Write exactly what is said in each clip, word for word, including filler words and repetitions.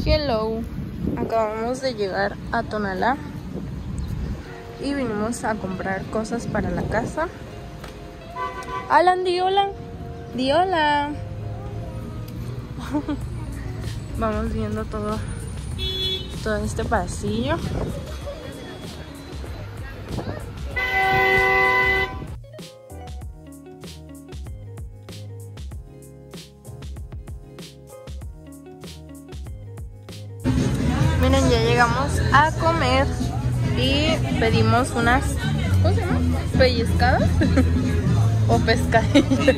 Hello, acabamos de llegar a Tonalá y vinimos a comprar cosas para la casa. Alan, di hola, di hola. Vamos viendo todo, todo este pasillo. Miren, ya llegamos a comer y pedimos unas, ¿cómo se llama? ¿Pellizcadas? O pescadillas.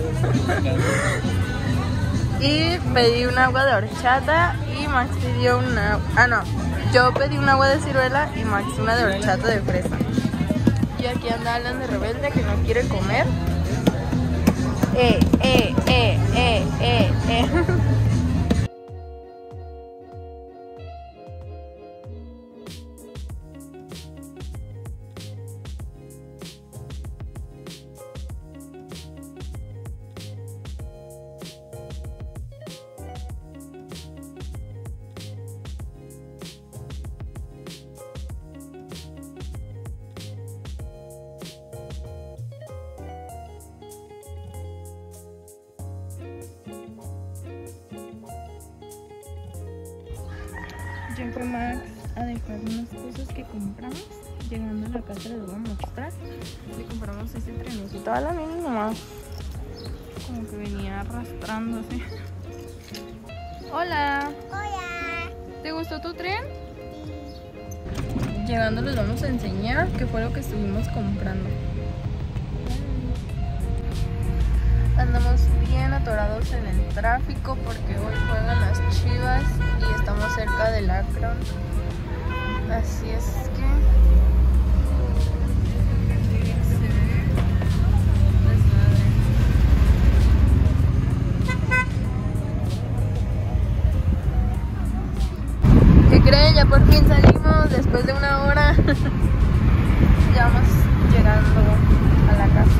Y pedí un agua de horchata y Max pidió una... Ah, no. Yo pedí un agua de ciruela y Max una de horchata de fresa. Y aquí anda Alan de rebelde que no quiere comer. Eh, eh, eh, eh, eh, eh. Ya fue Max a dejar unas cosas que compramos. Llegando a la casa les voy a mostrar. Le compramos este trenecito a la mini nomás. Como que venía arrastrándose. Hola. Hola. ¿Te gustó tu tren? Llegando les vamos a enseñar qué fue lo que estuvimos comprando. Andamos bien atorados en el tráfico porque hoy juegan las Chivas y estamos cerca del Akron. Así es que se ve desmadre. ¿Qué creen? Ya por fin salimos después de una hora. Ya vamos llegando a la casa.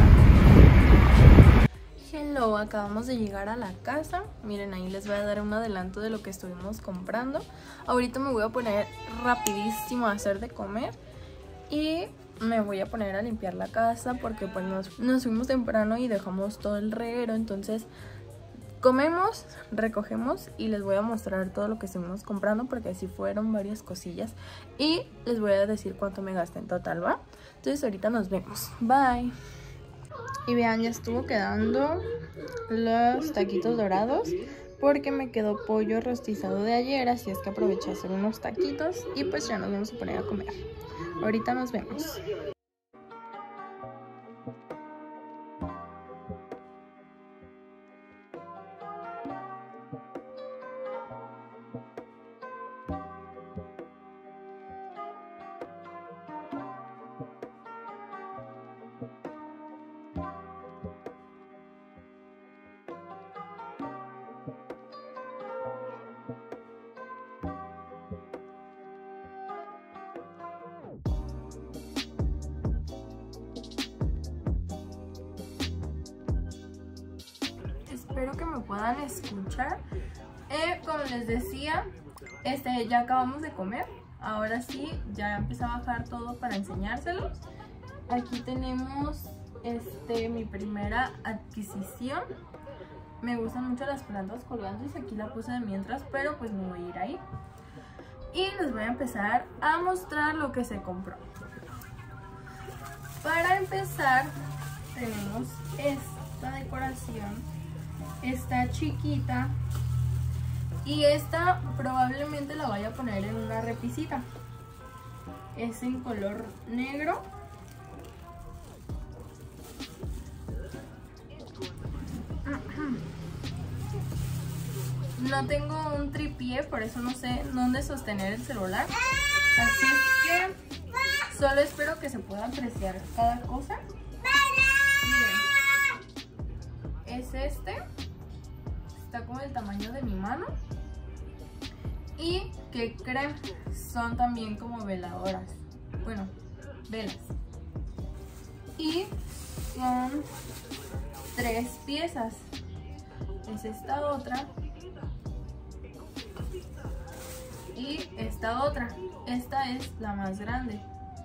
Hello, acabamos de llegar a la casa. Miren, ahí les voy a dar un adelanto de lo que estuvimos comprando. Ahorita me voy a poner rapidísimo a hacer de comer y me voy a poner a limpiar la casa porque pues nos, nos fuimos temprano y dejamos todo el reguero. Entonces comemos, recogemos y les voy a mostrar todo lo que estuvimos comprando porque así fueron varias cosillas y les voy a decir cuánto me gasté en total, ¿va? Entonces ahorita nos vemos. Bye. Y vean, ya estuvo quedando los taquitos dorados porque me quedó pollo rostizado de ayer, así es que aproveché a hacer unos taquitos y pues ya nos vamos a poner a comer. Ahorita nos vemos. Espero que me puedan escuchar. Eh, como les decía, este, ya acabamos de comer. Ahora sí, ya empecé a bajar todo para enseñárselos. Aquí tenemos este, mi primera adquisición. Me gustan mucho las plantas colgantes. Aquí la puse de mientras, pero pues me voy a ir ahí. Y les voy a empezar a mostrar lo que se compró. Para empezar, tenemos esta decoración. Está chiquita y esta probablemente la vaya a poner en una repisita. Es en color negro. No tengo un tripié, por eso no sé dónde sostener el celular. Así que solo espero que se pueda apreciar cada cosa. Miren, es este. Está como el tamaño de mi mano. Y que creen, son también como veladoras. Bueno, velas. Y son tres piezas. Es esta otra. esta otra. Esta es la más grande.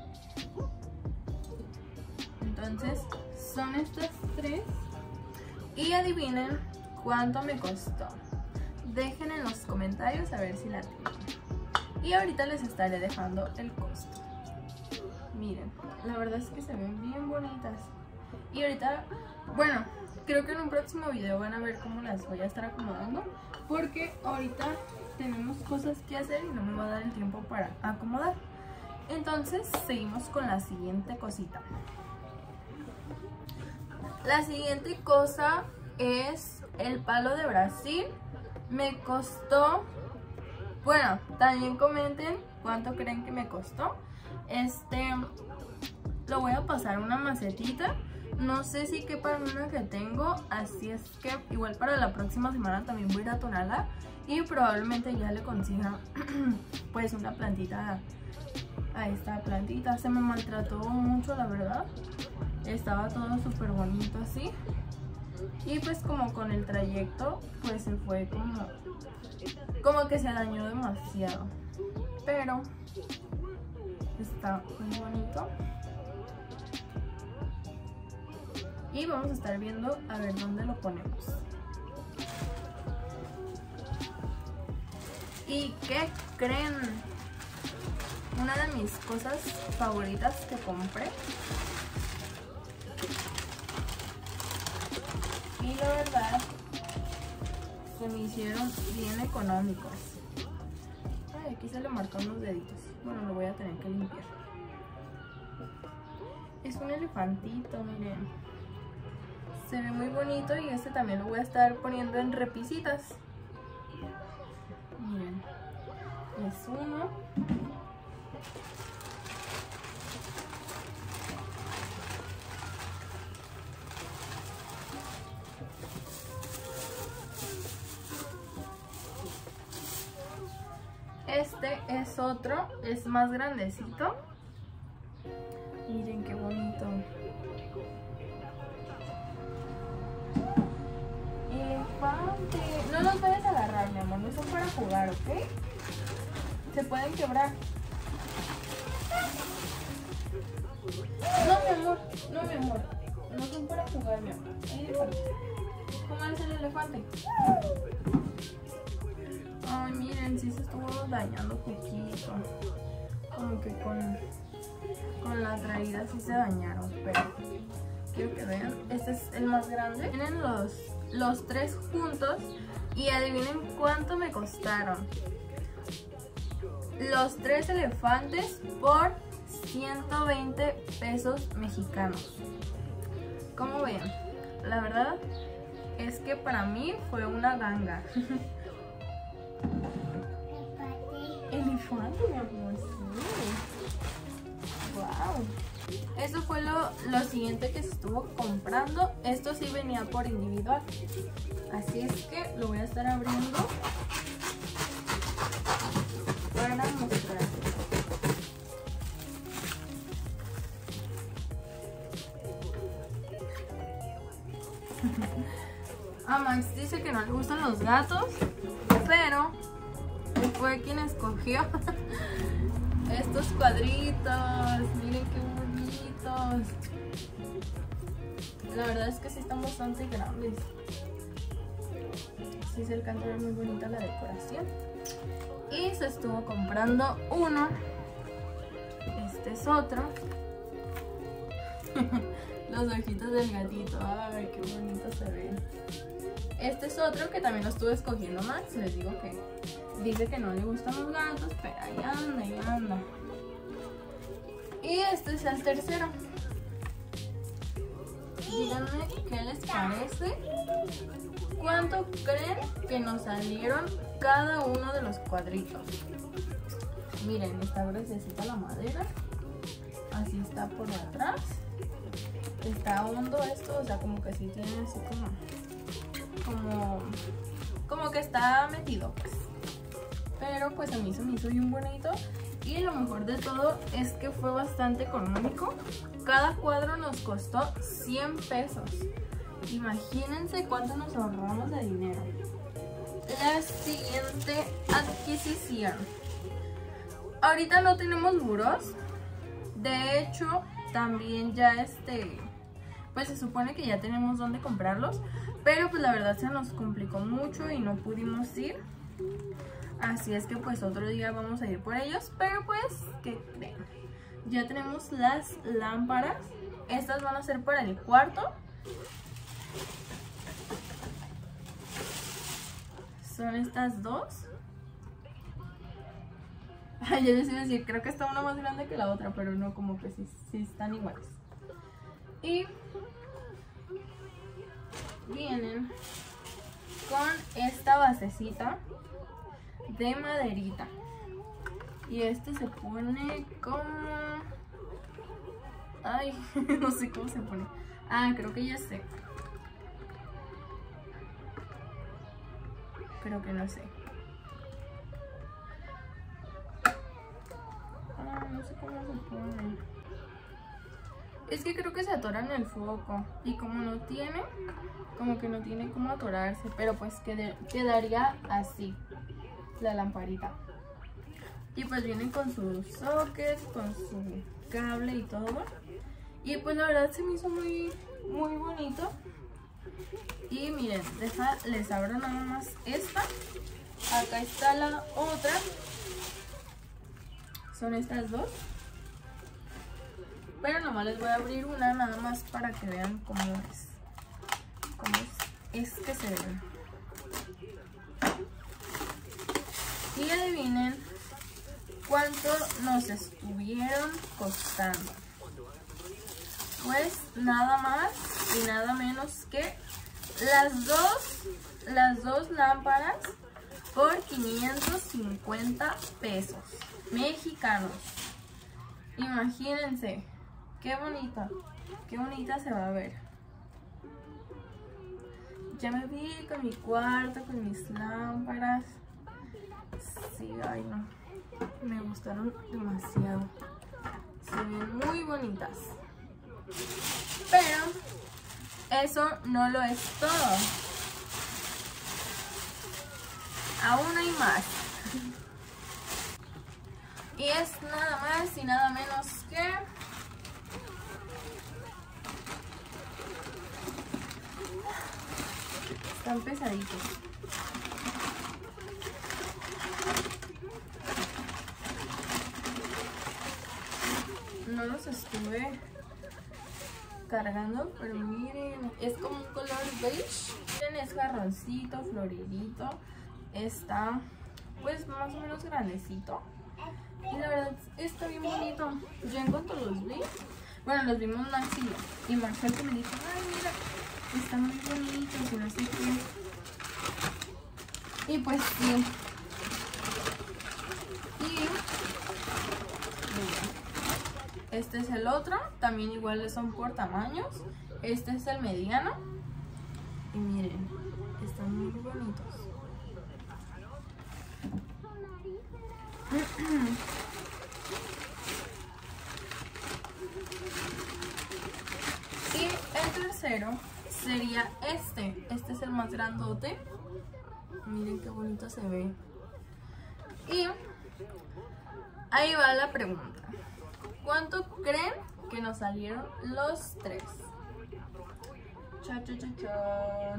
Entonces son estas tres. Y adivinen cuánto me costó. Dejen en los comentarios a ver si la tienen. Y ahorita les estaré dejando el costo. Miren, la verdad es que se ven bien bonitas. Y ahorita, bueno, creo que en un próximo video van a ver cómo las voy a estar acomodando. Porque ahorita tenemos cosas que hacer y no me va a dar el tiempo para acomodar. Entonces seguimos con la siguiente cosita. La siguiente cosa es el palo de Brasil. Me costó, bueno, también comenten cuánto creen que me costó. Este, lo voy a pasar a una macetita. No sé si quepa en una que tengo, así es que igual para la próxima semana también voy a ir a Tonalá. Y probablemente ya le consiga pues una plantita a esta plantita. Se me maltrató mucho, la verdad. Estaba todo súper bonito así. Y pues como con el trayecto pues se fue como Como que se dañó demasiado. Pero está muy bonito. Y vamos a estar viendo a ver dónde lo ponemos. ¿Y qué creen? Una de mis cosas favoritas que compré. Y la verdad, se me hicieron bien económicos. Ay, aquí se le marcan los deditos. Bueno, lo voy a tener que limpiar. Es un elefantito, miren. Se ve muy bonito y este también lo voy a estar poniendo en repisitas. Miren, es uno. Este es otro, es más grandecito. Miren qué bonito. Elefante. No los vayas a agarrar, mi amor, no son para jugar, ¿ok? Se pueden quebrar. No, mi amor, no, mi amor. No son para jugar, mi amor. Elefante. ¿Cómo es el elefante? Ay, miren, sí se estuvo dañando poquito. Como que con, con la traída sí se dañaron. Pero quiero que vean. Este es el más grande. Tienen los, los tres juntos. Y adivinen cuánto me costaron. Los tres elefantes por ciento veinte pesos mexicanos. Como ven, la verdad es que para mí fue una ganga. Elefante, mi amor, sí. Wow. Eso fue lo, lo siguiente que se estuvo comprando. Esto sí venía por individual. Así es que lo voy a estar abriendo para mostrar. Ah, Max dice que no le gustan los gatos, pero fue quien escogió estos cuadritos. Miren qué bonitos. La verdad es que sí están bastante grandes. Sí se alcanza a ver muy bonita la decoración. Y se estuvo comprando uno. Este es otro. Los ojitos del gatito. Ay, qué bonito se ven. Este es otro que también lo estuve escogiendo Max. Les digo que dice que no le gustan los gatos, pero ahí anda, ahí anda. Y este es el tercero. Díganme qué les parece. ¿Cuánto creen que nos salieron cada uno de los cuadritos? Miren, está gruesecita la madera. Así está por atrás. Está hondo esto, o sea, como que sí tiene así como... Como, como que está metido, pues. Pero pues a mí se me hizo bien bonito. Y lo mejor de todo es que fue bastante económico. Cada cuadro nos costó cien pesos. Imagínense cuánto nos ahorramos de dinero. La siguiente adquisición ahorita no tenemos muros. De hecho, también ya este, pues se supone que ya tenemos dónde comprarlos, pero pues la verdad se nos complicó mucho y no pudimos ir. Así es que pues otro día vamos a ir por ellos, pero pues, ¿qué creen? Ya tenemos las lámparas. Estas van a ser para el cuarto. Son estas dos. Ay, ya les iba a decir, creo que está una más grande que la otra, pero no, como que sí, sí están iguales. Y vienen con esta basecita de maderita. Y este se pone como... Ay, no sé cómo se pone. Ah, creo que ya sé. Creo que no sé. Ah, no sé cómo se pone. Es que creo que se atora en el foco. Y como no tiene, como que no tiene cómo atorarse. Pero pues qued quedaría así la lamparita. Y pues vienen con sus sockets, con su cable y todo. Y pues la verdad se me hizo muy, muy bonito. Y miren, deja, les abro nada más esta. Acá está la otra. Son estas dos. Pero nomás les voy a abrir una nada más para que vean cómo es. Cómo es, es que se ven. Y adivinen cuánto nos estuvieron costando. Pues nada más y nada menos que las dos, las dos lámparas por quinientos cincuenta pesos mexicanos. Imagínense, qué bonita, qué bonita se va a ver. Ya me vi con mi cuarto, con mis lámparas. Sí, ay no, me gustaron demasiado. Se ven muy bonitas. Pero eso no lo es todo. Aún hay más. Y es nada más y nada menos que están pesaditos. No los estuve cargando, pero miren, es como un color beige. Miren, es jarroncito, floridito. Está pues más o menos grandecito. Y la verdad está bien bonito. Yo en cuanto los vi, bueno, los vimos Max y yo. Y Marcel que me dijo, ay mira, están muy bonitos y no sé qué. Y pues sí. Y este es el otro, también igual son por tamaños. Este es el mediano. Y miren, están muy bonitos. Y el tercero sería este. Este es el más grandote. Miren qué bonito se ve. Y ahí va la pregunta. ¿Cuánto creen que nos salieron los tres? Cha, cha, cha, cha.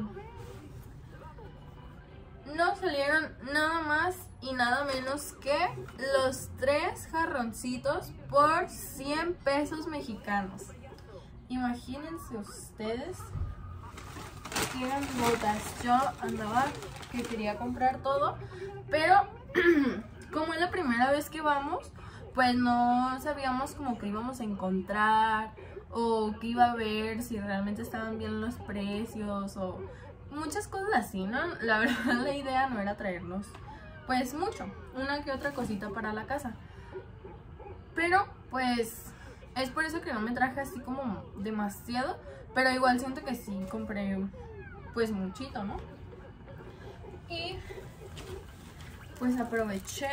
Nos salieron nada más y nada menos que los tres jarroncitos por cien pesos mexicanos. Imagínense ustedes qué botas. Yo andaba que quería comprar todo, pero como es la primera vez que vamos, pues no sabíamos como que íbamos a encontrar o que iba a ver, si realmente estaban bien los precios o muchas cosas así, ¿no? La verdad la idea no era traernos pues mucho, una que otra cosita para la casa. Pero pues es por eso que no me traje así como demasiado, pero igual siento que sí compré pues muchito, ¿no? Y pues aproveché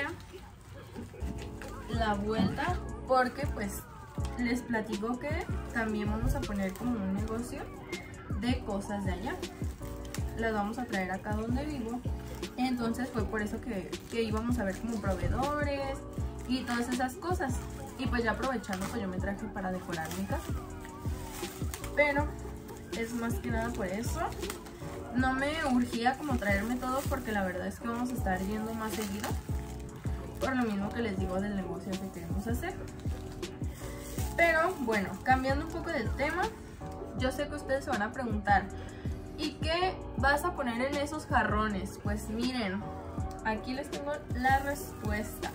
la vuelta porque pues les platico que también vamos a poner como un negocio de cosas de allá. Las vamos a traer acá donde vivo. Entonces fue por eso que, que íbamos a ver como proveedores y todas esas cosas. Y pues ya aprovechando, pues yo me traje para decorar mi casa. Pero es más que nada por eso. No me urgía como traerme todo porque la verdad es que vamos a estar yendo más seguido. Por lo mismo que les digo del negocio que queremos hacer. Pero bueno, cambiando un poco del tema, yo sé que ustedes se van a preguntar, ¿y qué vas a poner en esos jarrones? Pues miren, aquí les tengo la respuesta.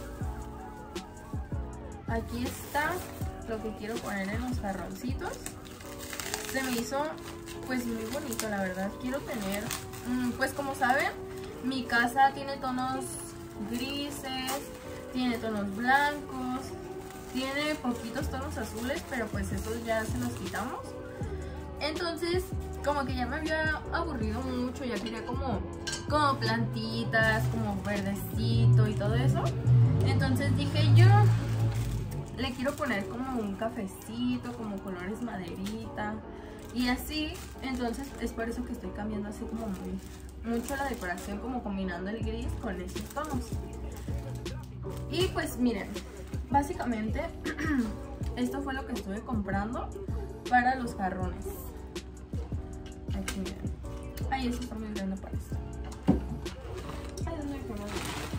Aquí está lo que quiero poner en los jarroncitos. Se me hizo pues muy bonito, la verdad. Quiero tener, pues como saben, mi casa tiene tonos grises, tiene tonos blancos, tiene poquitos tonos azules, pero pues esos ya se los quitamos. Entonces como que ya me había aburrido mucho, ya quería como, como plantitas, como verdecito y todo eso. Entonces dije yo, le quiero poner como un cafecito, como colores maderita y así. Entonces es por eso que estoy cambiando así como muy, mucho la decoración, como combinando el gris con esos tonos. Y pues miren, básicamente esto fue lo que estuve comprando para los jarrones. Aquí miren. Ay, eso está muy grande para eso. Ay, ¿dónde me quedó?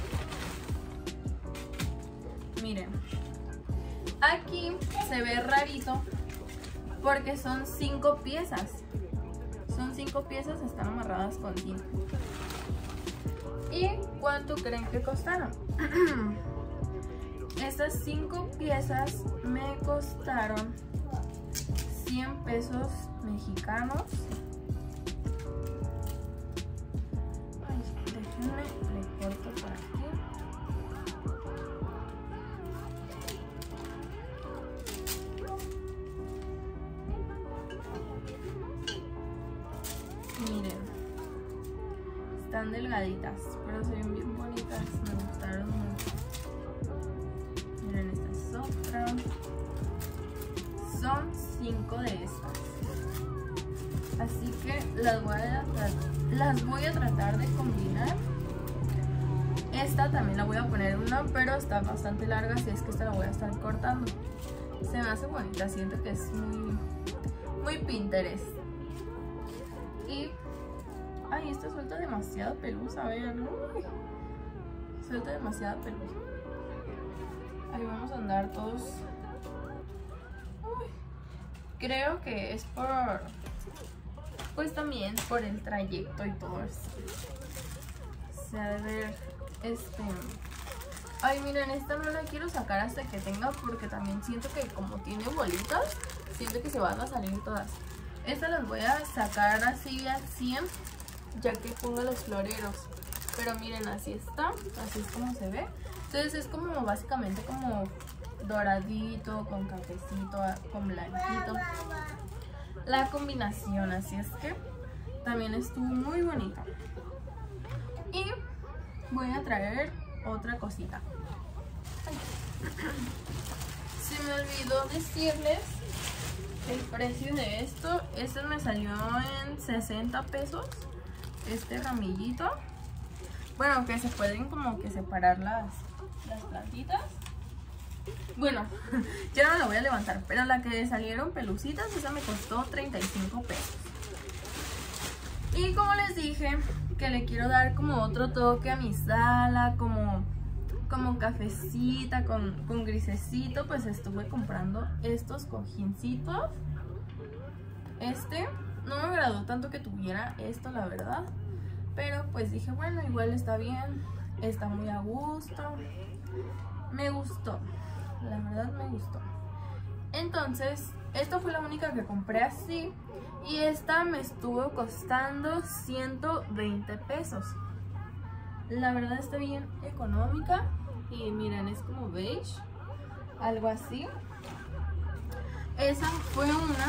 Miren, aquí se ve rarito porque son cinco piezas. Son cinco piezas, están amarradas con cinta. ¿Y cuánto creen que costaron? Estas cinco piezas me costaron cien pesos mexicanos. Ay, déjenme, le corto por aquí. Miren, están delgaditas, pero se ven bien bonitas, me gustaron mucho. Miren, esta es otra. Son cinco de estas. Así que las voy a, las voy a tratar de combinar. Esta también la voy a poner una, pero está bastante larga, así es que esta la voy a estar cortando. Se me hace bonita, siento que es muy, muy Pinterest. Y, ay, esta suelta demasiada pelusa, vean, uy, suelta demasiada pelusa. Ahí vamos a andar todos. Uy, creo que es por, pues también por el trayecto y todo eso. Se ha de ver, este, ay, miren, esta no la quiero sacar hasta que tenga, porque también siento que como tiene bolitas, siento que se van a salir todas. Estas las voy a sacar así al cien, ya que pongo los floreros. Pero miren, así está, así es como se ve. Entonces es como básicamente como doradito, con cafecito, con blanquito. La combinación, así es que también estuvo muy bonita. Y voy a traer otra cosita. Ay. Se me olvidó decirles el precio de esto. Este me salió en sesenta pesos. Este ramillito. Bueno, que se pueden como que separar las, las plantitas. Bueno, ya no la voy a levantar, pero la que salieron pelucitas, esa me costó treinta y cinco pesos. Y como les dije, que le quiero dar como otro toque a mi sala, como, como cafecita, con, con grisecito, pues estuve comprando estos cojincitos. Este no me agradó tanto que tuviera esto, la verdad. Pero pues dije, bueno, igual está bien, está muy a gusto. Me gustó, la verdad me gustó. Entonces, esta fue la única que compré así. Y esta me estuvo costando ciento veinte pesos. La verdad está bien económica. Y miren, es como beige, algo así. Esa fue una.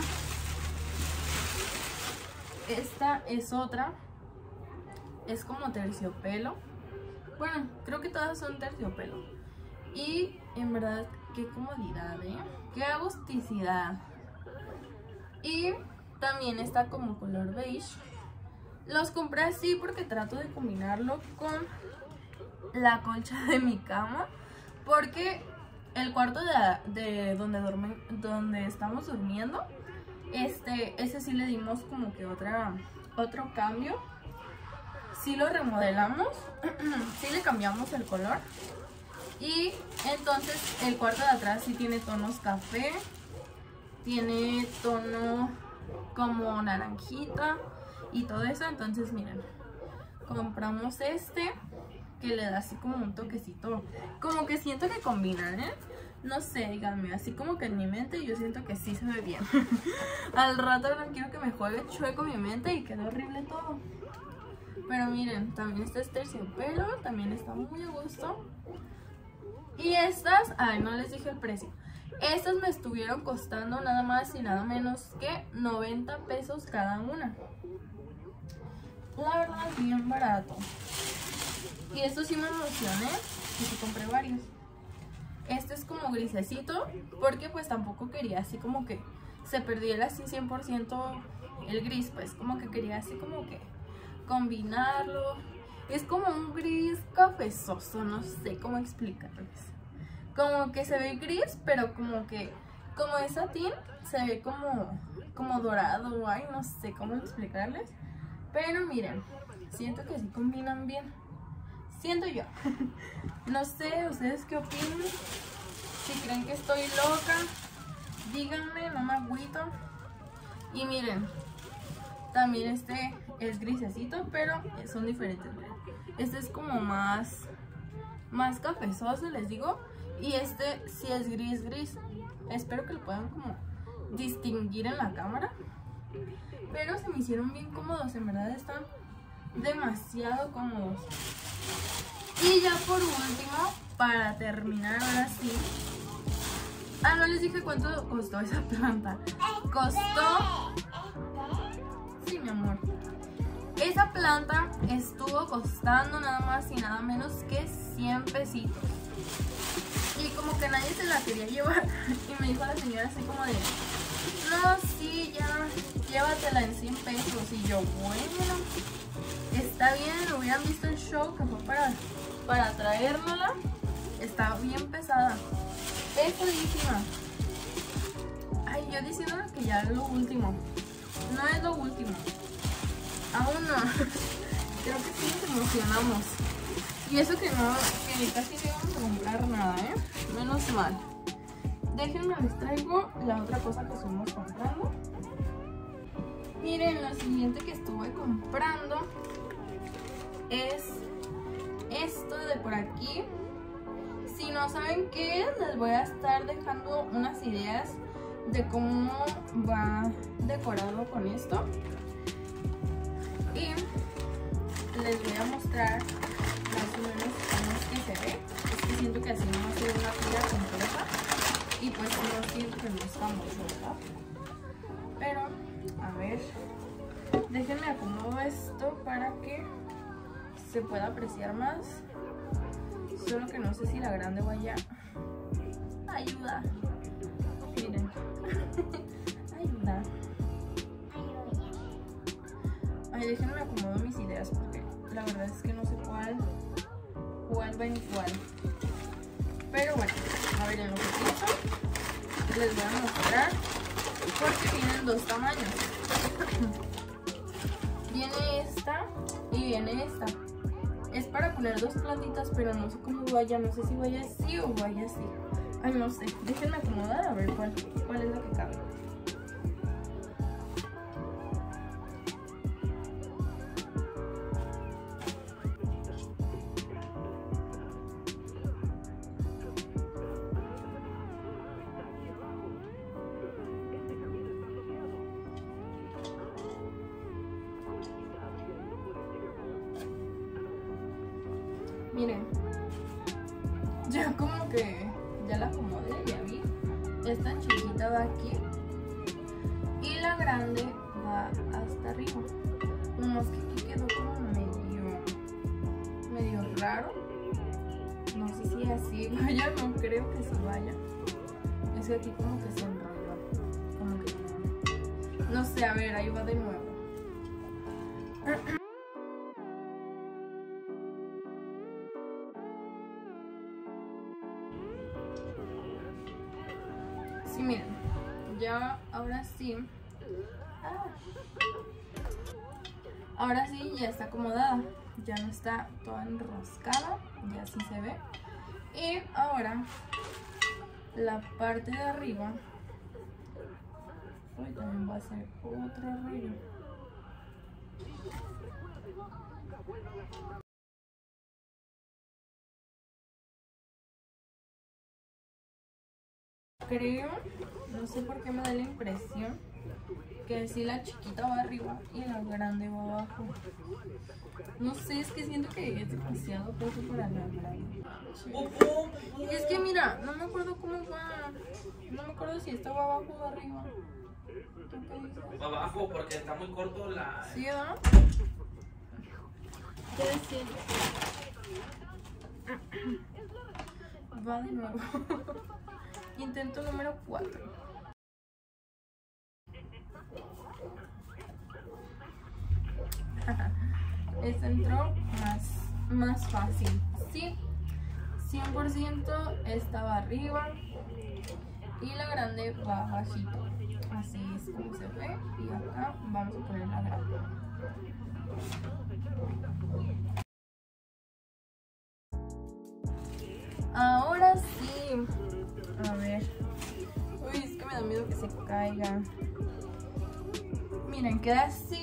Esta es otra. Es como terciopelo. Bueno, creo que todas son terciopelo. Y en verdad, qué comodidad, ¿eh? Qué agusticidad. Y también está como color beige. Los compré así porque trato de combinarlo con la colcha de mi cama. porque el cuarto de, de donde, duerme, donde estamos durmiendo, este, ese sí le dimos como que otra, otro cambio. Sí lo remodelamos, sí le cambiamos el color. Y entonces el cuarto de atrás sí tiene tonos café, tiene tono como naranjita y todo eso. Entonces miren, compramos este que le da así como un toquecito, como que siento que combinan, ¿eh? No sé, díganme, así como que en mi mente yo siento que sí se ve bien. Al rato no quiero que me juegue chueco mi mente y quede horrible todo. Pero miren, también este es terciopelo, también está muy a gusto. Y estas, ay, no les dije el precio. Estas me estuvieron costando nada más y nada menos que noventa pesos cada una. La verdad, bien barato. Y esto sí me emocioné, y sí compré varios. Este es como grisecito, porque pues tampoco quería así como que se perdiera así cien por ciento el gris, pues como que quería así como que combinarlo. Es como un gris cafezoso, no sé cómo explicarles. Como que se ve gris, pero como que, como es satín, se ve como, como dorado, ay, no sé cómo explicarles. Pero miren, siento que sí combinan bien. Siento yo. No sé, ¿ustedes qué opinan? Si creen que estoy loca, díganme, no me agüito. Y miren, también este es grisecito, pero son diferentes. Miren. Este es como más, más cafezoso, les digo. Y este sí es gris, gris. Espero que lo puedan como distinguir en la cámara. Pero se me hicieron bien cómodos, en verdad están demasiado cómodos. Y ya por último, para terminar ahora sí. Ah, no les dije cuánto costó esa planta. Costó... Sí, mi amor. Esa planta estuvo costando nada más y nada menos que cien pesitos. Y como que nadie se la quería llevar. Y me dijo la señora así como de... No, sí, ya, llévatela en cien pesos. Y yo, bueno, está bien, hubieran visto el show que fue para, para traérmela. Está bien pesada, pesadísima. Ay, yo diciéndole que ya es lo último. No es lo último. Aún no. Creo que sí nos emocionamos. Y eso que no, que casi no íbamos a comprar nada, ¿eh? Menos mal. Déjenme les traigo la otra cosa que estuvimos comprando. Miren, lo siguiente que estuve comprando es esto de por aquí. Si no saben qué es, les voy a estar dejando unas ideas de cómo va decorado con esto. Y les voy a mostrar más o menos cómo es que se ve. Es que siento que así no hace una tira completa. Y pues no siento que no es famoso, ¿verdad? Pero, a ver, déjenme acomodo esto para que se pueda apreciar más. Solo que no sé si la grande vaya a ayudar. Miren. Ayuda. Ay, déjenme acomodo mis ideas porque la verdad es que no sé cuál, cuál va en cuál. Pero bueno, a ver, en lo que pienso les voy a mostrar porque tienen dos tamaños. Viene esta y viene esta. Es para poner dos plantitas, pero no sé cómo vaya, no sé si vaya así o vaya así. Ay, no sé, déjenme acomodar a ver cuál, cuál es la que cabe. Miren, ya como que ya la acomodé, ya vi. Esta chiquita va aquí y la grande va hasta arriba. Nomás que aquí quedó como medio, medio raro. No sé si así vaya, no creo que sí vaya. Es que aquí como que se enrolló. Como que no. No sé, a ver, ahí va de nuevo. miren, ya ahora sí. Ah, ahora sí ya está acomodada. Ya no está toda enroscada. Ya sí se ve. Y ahora la parte de arriba. Uy, también va a ser otro arreglo. Creo, no sé por qué me da la impresión que si la chiquita va arriba y la grande va abajo. No sé, es que siento que es demasiado poco para la grande. Y es que mira, no me acuerdo cómo va. No me acuerdo si esta va abajo o arriba. Va abajo porque está muy corto la... ¿Sí, no? ¿Qué decir? Va de nuevo. Intento número cuatro. Este entró más, más fácil. Sí, cien por ciento estaba arriba y la grande va bajito. Así es como se ve. Y acá vamos a poner la grande. Ahora sí. A ver. Uy, es que me da miedo que se caiga. Miren, queda así.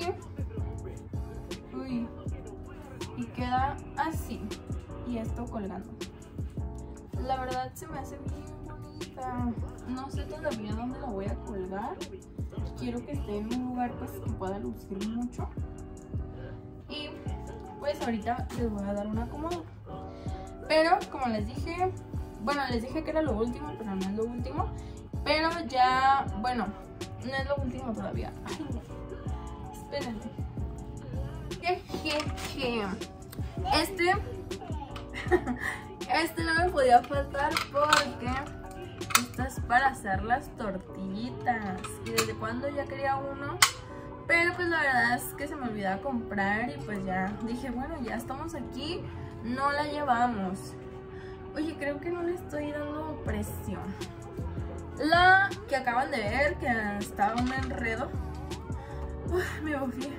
Uy. Y queda así. Y esto colgando. La verdad se me hace bien bonita. No sé todavía dónde la voy a colgar. Quiero que esté en un lugar pues que pueda lucir mucho. Y pues ahorita les voy a dar un acomodo. Pero como les dije, bueno, les dije que era lo último, pero no es lo último. Pero ya, bueno, no es lo último todavía. Ay, no. Espérenme. Jejeje. Este, este no me podía faltar porque esto es para hacer las tortillitas. Y desde cuando ya quería uno. Pero pues la verdad es que se me olvidaba comprar y pues ya dije, bueno, ya estamos aquí. No la llevamos. Oye, creo que no le estoy dando presión. La que acaban de ver, que estaba un enredo. Uf, me bofié.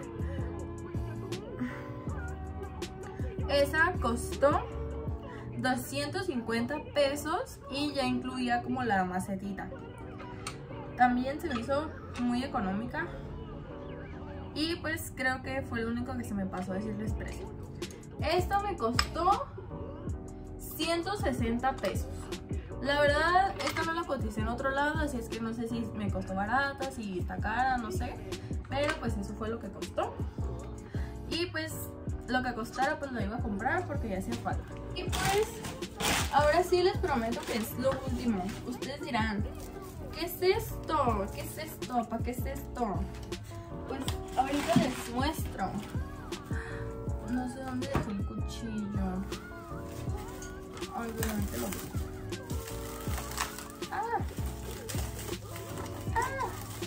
Esa costó doscientos cincuenta pesos y ya incluía como la macetita. También se me hizo muy económica. Y pues creo que fue lo único que se me pasó a decirles precio. Esto me costó ciento sesenta pesos. La verdad, esta no la coticé en otro lado, así es que no sé si me costó barata, si está cara, no sé. Pero pues eso fue lo que costó. Y pues lo que costara pues lo iba a comprar porque ya hacía falta. Y pues ahora sí les prometo que es lo último. Ustedes dirán, ¿qué es esto? ¿Qué es esto? ¿Para qué es esto? Pues ahorita les muestro. No sé dónde dejé el cuchillo. Ay, obviamente lo vi. Ah. Ah.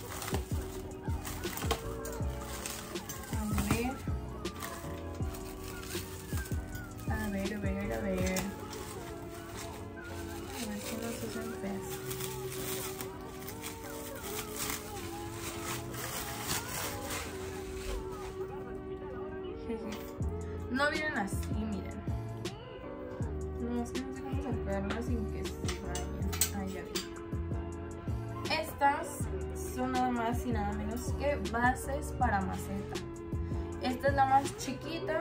A ver. A ver, a ver, a ver. A ver si no se hacen feas. No vienen así, miren. No, es que no sé cómo sacarlas sin que se vayan. Ahí ya vi. Estas son nada más y nada menos que bases para maceta. Esta es la más chiquita.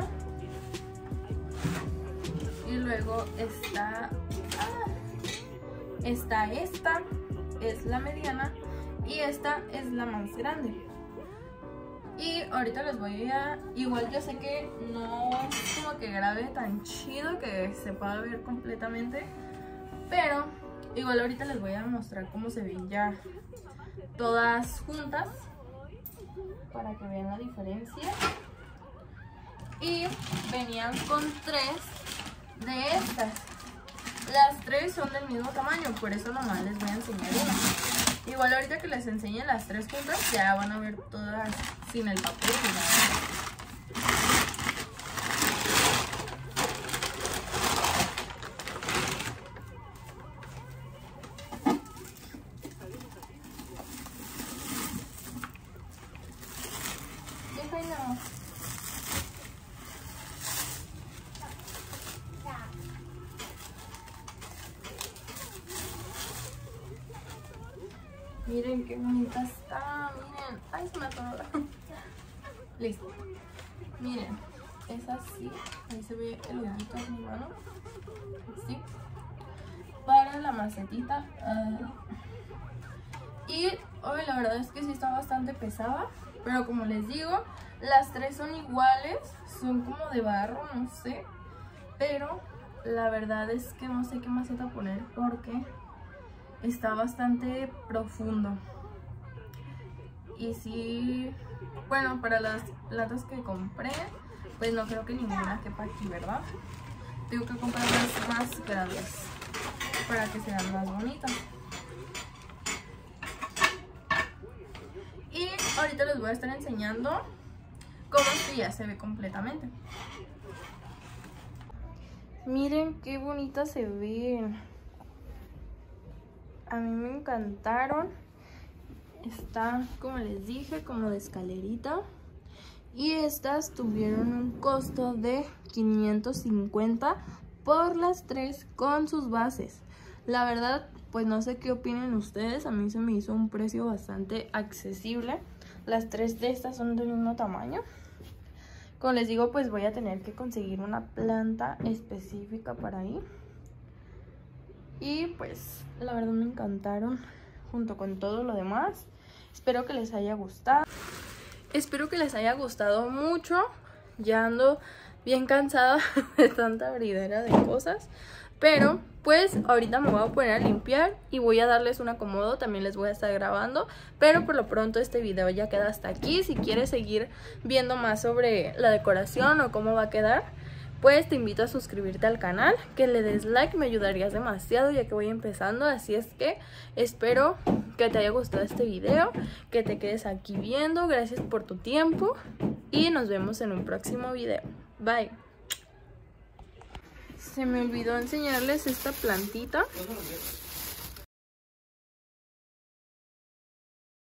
Y luego está... Ah, está esta, es la mediana. Y esta es la más grande. Y ahorita les voy a... Igual yo sé que no es como que grabe tan chido que se pueda ver completamente. Pero igual ahorita les voy a mostrar cómo se ven ya todas juntas. Para que vean la diferencia. Y venían con tres de estas. Las tres son del mismo tamaño, por eso nomás les voy a enseñar una. Igual ahorita que les enseñe las tres juntas ya van a ver todas sin el papel y nada. Miren qué bonita está, miren. Ay, se me atoró. Listo. Miren, es así. Ahí se ve el hoyito en mi mano. Así. Para la macetita. Uh, y hoy la verdad es que sí está bastante pesada. Pero como les digo, las tres son iguales. Son como de barro, no sé. Pero la verdad es que no sé qué maceta poner porque está bastante profundo. Y sí, bueno, para las plantas que compré, pues no creo que ninguna quepa aquí, ¿verdad? Tengo que comprar las más grandes para que sean más bonitas. Y ahorita les voy a estar enseñando cómo es que ya se ve completamente. Miren qué bonitas se ven. A mí me encantaron. Está, como les dije, como de escalerita. Y estas tuvieron un costo de quinientos cincuenta por las tres con sus bases. La verdad, pues no sé qué opinen ustedes. A mí se me hizo un precio bastante accesible. Las tres de estas son del mismo tamaño. Como les digo, pues voy a tener que conseguir una planta específica para ahí. Y pues la verdad me encantaron junto con todo lo demás. Espero que les haya gustado. Espero que les haya gustado mucho. Ya ando bien cansada de tanta abridera de cosas. Pero pues ahorita me voy a poner a limpiar y voy a darles un acomodo. También les voy a estar grabando. Pero por lo pronto este video ya queda hasta aquí. Si quieres seguir viendo más sobre la decoración o cómo va a quedar, pues te invito a suscribirte al canal, que le des like, me ayudarías demasiado ya que voy empezando. Así es que espero que te haya gustado este video, que te quedes aquí viendo. Gracias por tu tiempo y nos vemos en un próximo video. Bye. Se me olvidó enseñarles esta plantita.